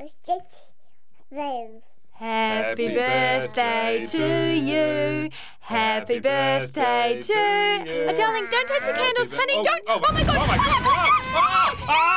Happy birthday to you. Happy birthday to you. Darling, don't touch the candles. Honey, don't. Oh my God. Stop.